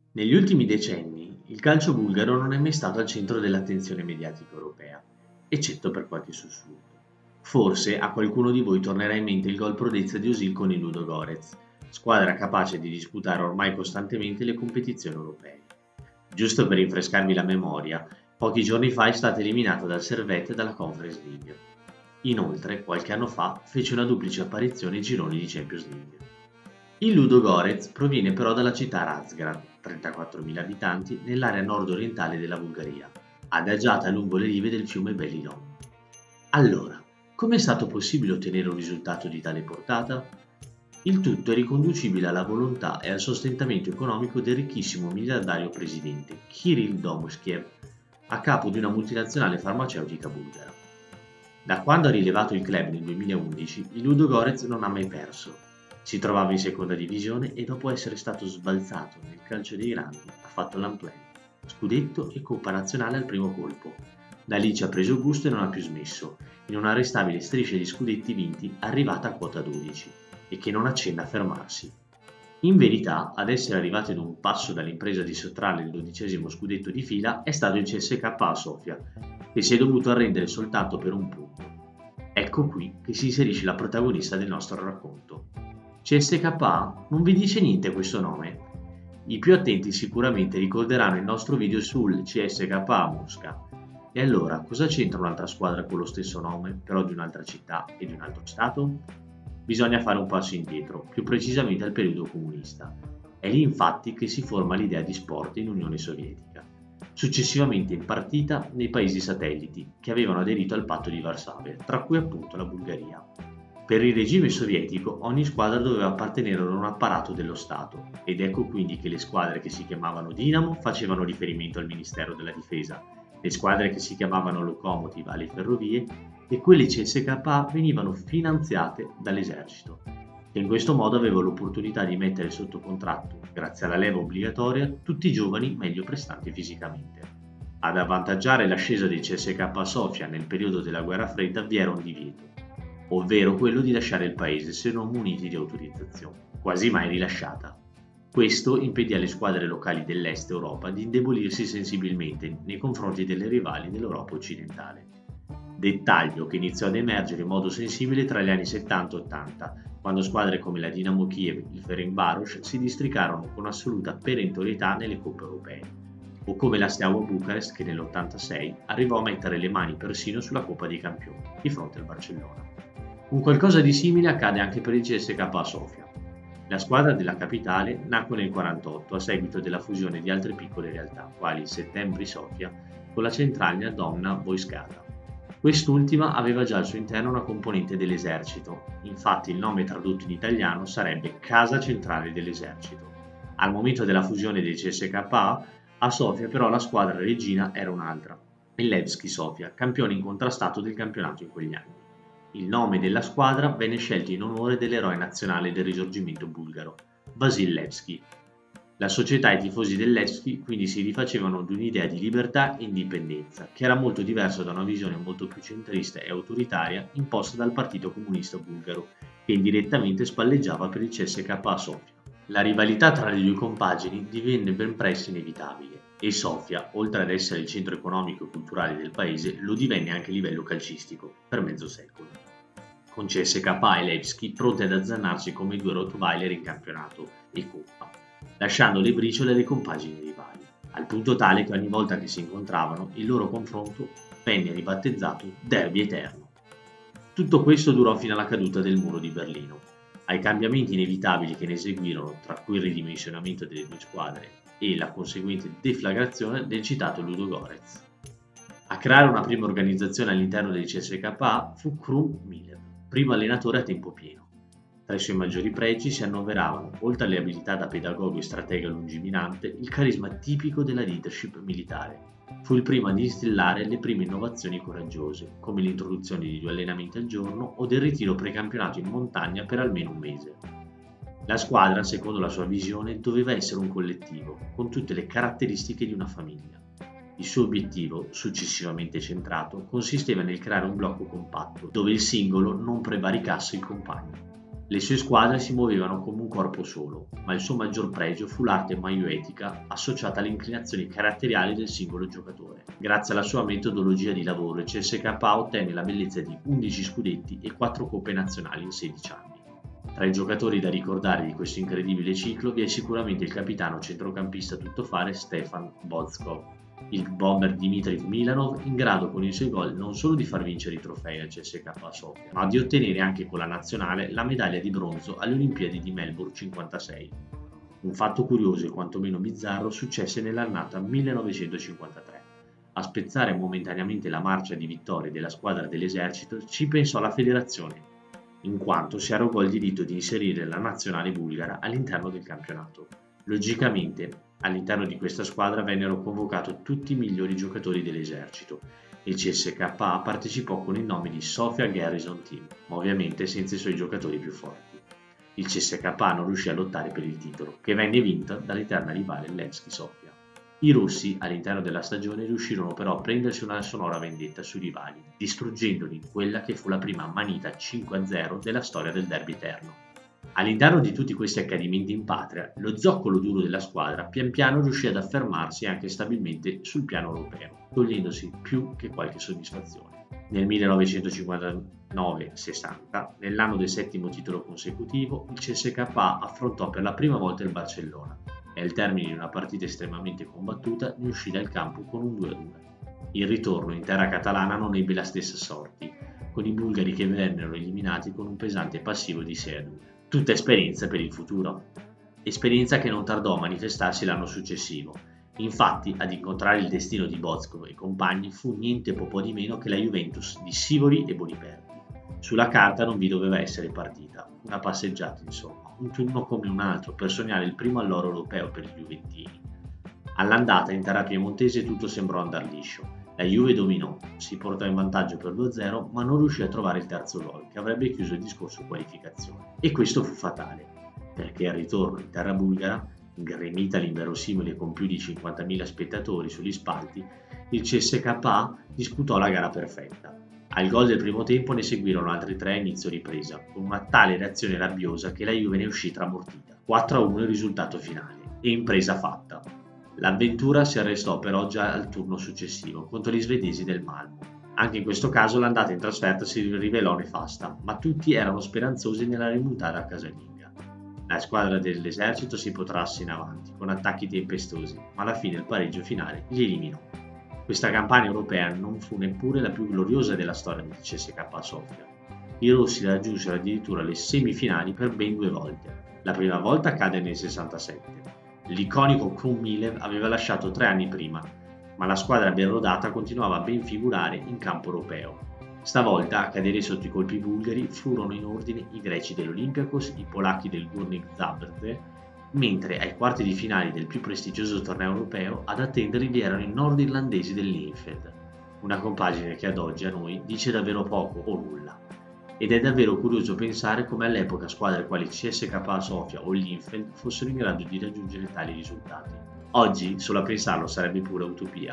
Negli ultimi decenni il calcio bulgaro non è mai stato al centro dell'attenzione mediatica europea, eccetto per qualche sussulto. Forse a qualcuno di voi tornerà in mente il gol prodezza di Özil con il Ludogorets, squadra capace di disputare ormai costantemente le competizioni europee. Giusto per rinfrescarvi la memoria, pochi giorni fa è stata eliminata dal Servette dalla Conference League. Inoltre, qualche anno fa, fece una duplice apparizione ai gironi di Champions League. Il Ludogorets proviene però dalla città Razgrad, 34.000 abitanti, nell'area nord-orientale della Bulgaria, adagiata lungo le rive del fiume Belilon. Allora, come è stato possibile ottenere un risultato di tale portata? Il tutto è riconducibile alla volontà e al sostentamento economico del ricchissimo miliardario presidente Kirill Domushkiev, a capo di una multinazionale farmaceutica bulgara. Da quando ha rilevato il club nel 2011, il Ludogorets non ha mai perso. Si trovava in seconda divisione e dopo essere stato sbalzato nel calcio dei grandi ha fatto l'unplay, scudetto e coppa nazionale al primo colpo. Da lì ci ha preso gusto e non ha più smesso, in un'arrestabile striscia di scudetti vinti arrivata a quota 12 e che non accenna a fermarsi. In verità, ad essere arrivato in un passo dall'impresa di sottrarre il 12° scudetto di fila è stato il CSKA a Sofia, che si è dovuto arrendere soltanto per un punto. Ecco qui che si inserisce la protagonista del nostro racconto. CSKA? Non vi dice niente questo nome? I più attenti sicuramente ricorderanno il nostro video sul CSKA Mosca. E allora, cosa c'entra un'altra squadra con lo stesso nome, però di un'altra città e di un altro stato? Bisogna fare un passo indietro, più precisamente al periodo comunista. È lì infatti che si forma l'idea di sport in Unione Sovietica, successivamente impartita nei paesi satelliti che avevano aderito al patto di Varsavia, tra cui appunto la Bulgaria. Per il regime sovietico ogni squadra doveva appartenere ad un apparato dello Stato ed ecco quindi che le squadre che si chiamavano Dinamo facevano riferimento al Ministero della Difesa, le squadre che si chiamavano Lokomotiv alle ferrovie e quelle CSKA venivano finanziate dall'esercito, che in questo modo aveva l'opportunità di mettere sotto contratto, grazie alla leva obbligatoria, tutti i giovani meglio prestanti fisicamente. Ad avvantaggiare l'ascesa dei CSKA Sofia nel periodo della guerra fredda vi era un divieto, ovvero quello di lasciare il paese se non muniti di autorizzazione, quasi mai rilasciata. Questo impedì alle squadre locali dell'Est Europa di indebolirsi sensibilmente nei confronti delle rivali dell'Europa occidentale. Dettaglio che iniziò ad emergere in modo sensibile tra gli anni 70 e 80, quando squadre come la Dinamo Kiev e il Ferencváros si districarono con assoluta perentorietà nelle coppe europee, o come la Steaua Bucarest che nell'86 arrivò a mettere le mani persino sulla Coppa dei Campioni, di fronte al Barcellona. Un qualcosa di simile accade anche per il CSKA Sofia. La squadra della capitale nacque nel 1948 a seguito della fusione di altre piccole realtà, quali il Septembri Sofia con la Centralna Domna Vojskada. Quest'ultima aveva già al suo interno una componente dell'esercito, infatti il nome tradotto in italiano sarebbe Casa Centrale dell'Esercito. Al momento della fusione del CSKA, a Sofia però la squadra regina era un'altra, il Levski Sofia, campione incontrastato del campionato in quegli anni. Il nome della squadra venne scelto in onore dell'eroe nazionale del risorgimento bulgaro, Vasil Levski. La società e i tifosi del Levski quindi si rifacevano ad un'idea di libertà e indipendenza, che era molto diversa da una visione molto più centrista e autoritaria imposta dal Partito Comunista Bulgaro, che indirettamente spalleggiava per il CSKA Sofia. La rivalità tra le due compagini divenne ben presto inevitabile e Sofia, oltre ad essere il centro economico e culturale del paese, lo divenne anche a livello calcistico, per mezzo secolo, con CSKA e Levski pronti ad azzannarsi come due Rottweiler in campionato e coppa, lasciando le briciole alle compagini rivali, al punto tale che ogni volta che si incontravano il loro confronto venne ribattezzato Derby Eterno. Tutto questo durò fino alla caduta del muro di Berlino, ai cambiamenti inevitabili che ne seguirono, tra cui il ridimensionamento delle due squadre e la conseguente deflagrazione del citato Ludogorets. A creare una prima organizzazione all'interno del CSKA fu Krum Miller, primo allenatore a tempo pieno. Tra i suoi maggiori pregi si annoveravano, oltre alle abilità da pedagogo e stratega lungimirante, il carisma tipico della leadership militare. Fu il primo ad instillare le prime innovazioni coraggiose, come l'introduzione di 2 allenamenti al giorno o del ritiro precampionato in montagna per almeno un mese. La squadra, secondo la sua visione, doveva essere un collettivo, con tutte le caratteristiche di una famiglia. Il suo obiettivo, successivamente centrato, consisteva nel creare un blocco compatto, dove il singolo non prevaricasse il compagno. Le sue squadre si muovevano come un corpo solo, ma il suo maggior pregio fu l'arte maioetica associata alle inclinazioni caratteriali del singolo giocatore. Grazie alla sua metodologia di lavoro, il CSKA ottenne la bellezza di 11 scudetti e 4 coppe nazionali in 16 anni. Tra i giocatori da ricordare di questo incredibile ciclo vi è sicuramente il capitano centrocampista tuttofare Stefan Bozkov, il bomber Dimitriv Milanov, in grado con i suoi gol non solo di far vincere i trofei al CSKA Sofia, ma di ottenere anche con la nazionale la medaglia di bronzo alle Olimpiadi di Melbourne 56. Un fatto curioso e quantomeno bizzarro successe nell'annata 1953. A spezzare momentaneamente la marcia di vittorie della squadra dell'esercito ci pensò la federazione, in quanto si arrogò il diritto di inserire la nazionale bulgara all'interno del campionato. Logicamente, all'interno di questa squadra vennero convocati tutti i migliori giocatori dell'esercito e il CSKA partecipò con il nome di Sofia Garrison Team, ma ovviamente senza i suoi giocatori più forti. Il CSKA non riuscì a lottare per il titolo, che venne vinto dall'eterna rivale Levski Sofia. I rossi, all'interno della stagione, riuscirono però a prendersi una sonora vendetta sui rivali, distruggendoli in quella che fu la prima ammanita 5-0 della storia del derby eterno. All'interno di tutti questi accadimenti in patria, lo zoccolo duro della squadra pian piano riuscì ad affermarsi anche stabilmente sul piano europeo, togliendosi più che qualche soddisfazione. Nel 1959-60, nell'anno del 7° titolo consecutivo, il CSKA affrontò per la prima volta il Barcellona e al termine di una partita estremamente combattuta ne uscì dal campo con un 2-2. Il ritorno in terra catalana non ebbe la stessa sorte, con i bulgari che vennero eliminati con un pesante passivo di 6-2. Tutta esperienza per il futuro. Esperienza che non tardò a manifestarsi l'anno successivo. Infatti, ad incontrare il destino di Bozkov e compagni fu niente po' di meno che la Juventus di Sivori e Boniperti. Sulla carta non vi doveva essere partita, una passeggiata insomma, un turno come un altro per sognare il primo alloro europeo per i juventini. All'andata in terra piemontese tutto sembrò andar liscio. La Juve dominò, si portò in vantaggio per 2-0, ma non riuscì a trovare il terzo gol che avrebbe chiuso il discorso qualificazione. E questo fu fatale, perché al ritorno in terra bulgara, gremita all'inverosimile con più di 50.000 spettatori sugli spalti, il CSKA disputò la gara perfetta. Al gol del primo tempo ne seguirono altri 3 a inizio ripresa, con una tale reazione rabbiosa che la Juve ne uscì tramortita. 4-1 il risultato finale, e impresa fatta. L'avventura si arrestò però già al turno successivo, contro gli svedesi del Malmö. Anche in questo caso l'andata in trasferta si rivelò nefasta, ma tutti erano speranzosi nella rimontata casalinga. La squadra dell'esercito si protrasse in avanti, con attacchi tempestosi, ma alla fine il pareggio finale li eliminò. Questa campagna europea non fu neppure la più gloriosa della storia del CSKA Sofia. I rossi raggiunsero addirittura le semifinali per ben 2 volte. La prima volta accade nel 67. L'iconico Krummilev aveva lasciato 3 anni prima, ma la squadra benrodata continuava a ben figurare in campo europeo. Stavolta a cadere sotto i colpi bulgari furono in ordine i greci dell'Olympiakos, i polacchi del Górnik Zabrze, mentre ai quarti di finale del più prestigioso torneo europeo ad attenderli vi erano i nordirlandesi del Linfield, una compagine che ad oggi a noi dice davvero poco o nulla. Ed è davvero curioso pensare come all'epoca squadre quali CSKA Sofia o Linfield fossero in grado di raggiungere tali risultati. Oggi, solo a pensarlo, sarebbe pura utopia.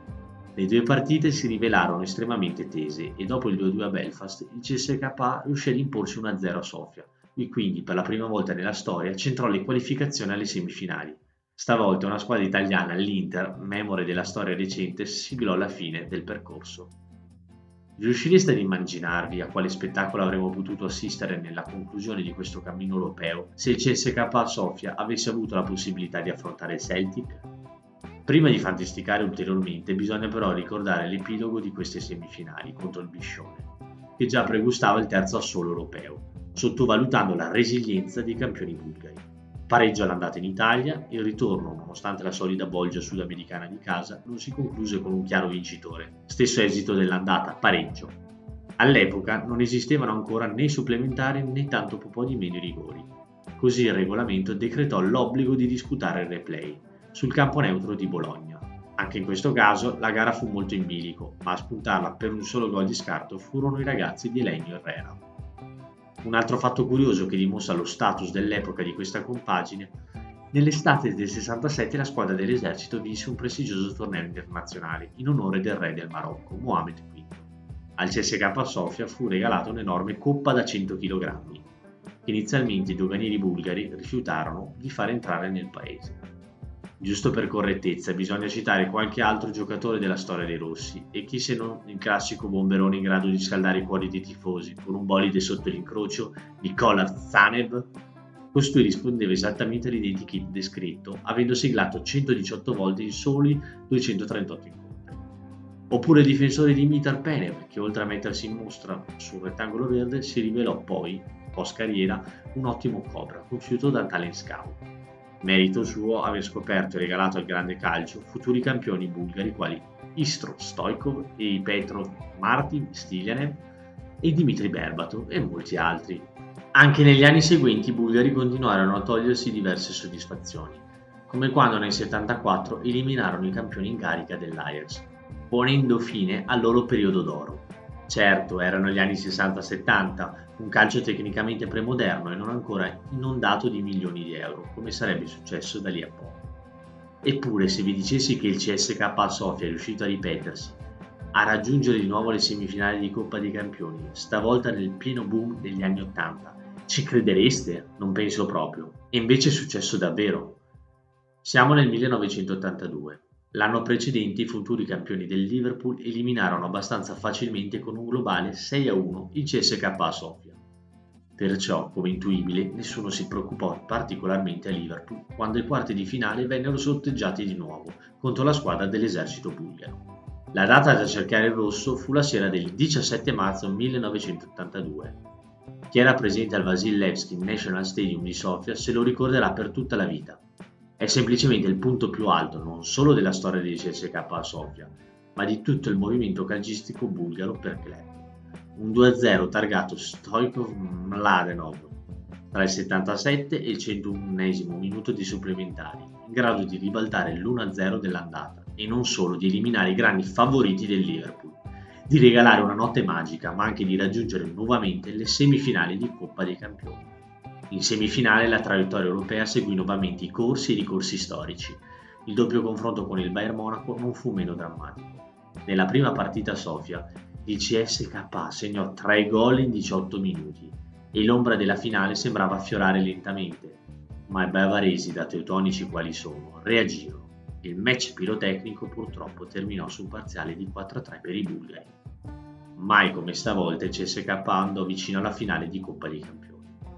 Le 2 partite si rivelarono estremamente tese e dopo il 2-2 a Belfast il CSKA riuscì ad imporsi 1-0 a Sofia e quindi per la prima volta nella storia centrò le qualificazioni alle semifinali. Stavolta una squadra italiana, l'Inter, memore della storia recente, siglò la fine del percorso. Riuscireste ad immaginarvi a quale spettacolo avremmo potuto assistere nella conclusione di questo cammino europeo se il CSKA Sofia avesse avuto la possibilità di affrontare il Celtic? Prima di fantasticare ulteriormente bisogna però ricordare l'epilogo di queste semifinali contro il Biscione, che già pregustava il terzo assolo europeo, sottovalutando la resilienza dei campioni bulgari. Pareggio all'andata in Italia, il ritorno, nonostante la solida bolgia sudamericana di casa, non si concluse con un chiaro vincitore. Stesso esito dell'andata, pareggio. All'epoca non esistevano ancora né supplementari né tanto po' di meno i rigori. Così il regolamento decretò l'obbligo di disputare il replay sul campo neutro di Bologna. Anche in questo caso la gara fu molto in bilico, ma a spuntarla per un solo gol di scarto furono i ragazzi di Elenio Herrera. Un altro fatto curioso che dimostra lo status dell'epoca di questa compagine: nell'estate del 67 la squadra dell'esercito vinse un prestigioso torneo internazionale in onore del re del Marocco, Mohammed V. Al CSKA Sofia fu regalata un'enorme coppa da 100 kg. che inizialmente i doganieri bulgari rifiutarono di far entrare nel paese. Giusto per correttezza bisogna citare qualche altro giocatore della storia dei rossi, e chi se non il classico bomberone in grado di scaldare i cuori dei tifosi con un bolide sotto l'incrocio, Nikola Zanev. Costui rispondeva esattamente all'identikit descritto, avendo siglato 118 volte in soli 238 incontri. Oppure il difensore Dimitar Penev, che oltre a mettersi in mostra sul rettangolo verde si rivelò poi, post carriera, un ottimo cobra, conosciuto da talent scout. Merito suo aver scoperto e regalato al grande calcio futuri campioni bulgari quali Istro Stoichkov e Petrov Martin Stiljanev e Dmitry Berbatov e molti altri. Anche negli anni seguenti i bulgari continuarono a togliersi diverse soddisfazioni, come quando nel 74 eliminarono i campioni in carica dell'Ajax, ponendo fine al loro periodo d'oro. Certo, erano gli anni 60-70, un calcio tecnicamente premoderno e non ancora inondato di milioni di euro, come sarebbe successo da lì a poco. Eppure, se vi dicessi che il CSKA Sofia è riuscito a ripetersi, a raggiungere di nuovo le semifinali di Coppa dei Campioni, stavolta nel pieno boom degli anni 80, ci credereste? Non penso proprio. E invece è successo davvero. Siamo nel 1982. L'anno precedente i futuri campioni del Liverpool eliminarono abbastanza facilmente con un globale 6-1 il CSKA Sofia. Perciò, come intuibile, nessuno si preoccupò particolarmente a Liverpool quando i quarti di finale vennero sorteggiati di nuovo contro la squadra dell'esercito bulgaro. La data da cercare il rosso fu la sera del 17 marzo 1982. Chi era presente al Vasil-Levski National Stadium di Sofia se lo ricorderà per tutta la vita. È semplicemente il punto più alto non solo della storia del CSKA Sofia, ma di tutto il movimento calcistico bulgaro per club. Un 2-0 targato Stoichkov Mladenov tra il 77 e il 101esimo minuto di supplementari, in grado di ribaltare l'1-0 dell'andata e non solo di eliminare i grandi favoriti del Liverpool, di regalare una notte magica, ma anche di raggiungere nuovamente le semifinali di Coppa dei Campioni. In semifinale la traiettoria europea seguì nuovamente i corsi e i ricorsi storici. Il doppio confronto con il Bayern Monaco non fu meno drammatico. Nella prima partita a Sofia, il CSKA segnò 3 gol in 18 minuti e l'ombra della finale sembrava affiorare lentamente, ma i bavaresi, da teutonici quali sono, reagirono. Il match pirotecnico purtroppo terminò su un parziale di 4-3 per i bulgari. Mai come stavolta il CSKA andò vicino alla finale di Coppa dei Campioni.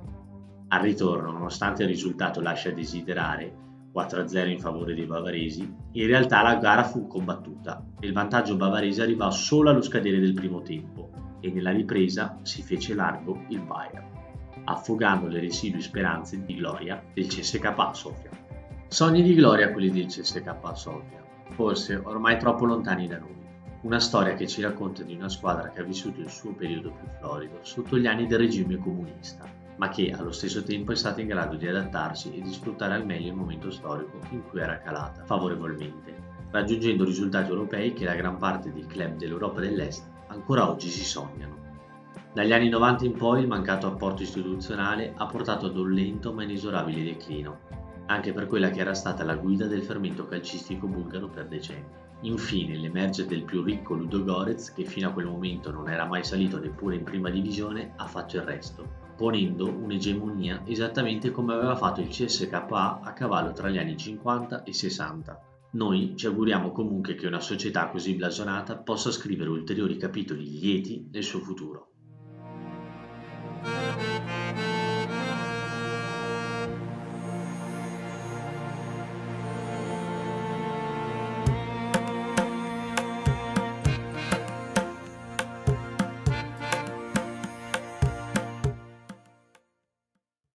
Al ritorno, nonostante il risultato lasci a desiderare, 4-0 in favore dei bavaresi, in realtà la gara fu combattuta e il vantaggio bavarese arrivò solo allo scadere del primo tempo e nella ripresa si fece largo il Bayern, affogando le residue speranze di gloria del CSKA Sofia. Sogni di gloria quelli del CSKA Sofia, forse ormai troppo lontani da noi. Una storia che ci racconta di una squadra che ha vissuto il suo periodo più florido sotto gli anni del regime comunista, ma che allo stesso tempo è stata in grado di adattarsi e di sfruttare al meglio il momento storico in cui era calata favorevolmente, raggiungendo risultati europei che la gran parte dei club dell'Europa dell'Est ancora oggi si sognano. Dagli anni 90 in poi il mancato apporto istituzionale ha portato ad un lento ma inesorabile declino, anche per quella che era stata la guida del fermento calcistico bulgaro per decenni. Infine l'emergere del più ricco Ludogorets, che fino a quel momento non era mai salito neppure in prima divisione, ha fatto il resto, ponendo un'egemonia esattamente come aveva fatto il CSKA a cavallo tra gli anni 50 e 60. Noi ci auguriamo comunque che una società così blasonata possa scrivere ulteriori capitoli lieti nel suo futuro.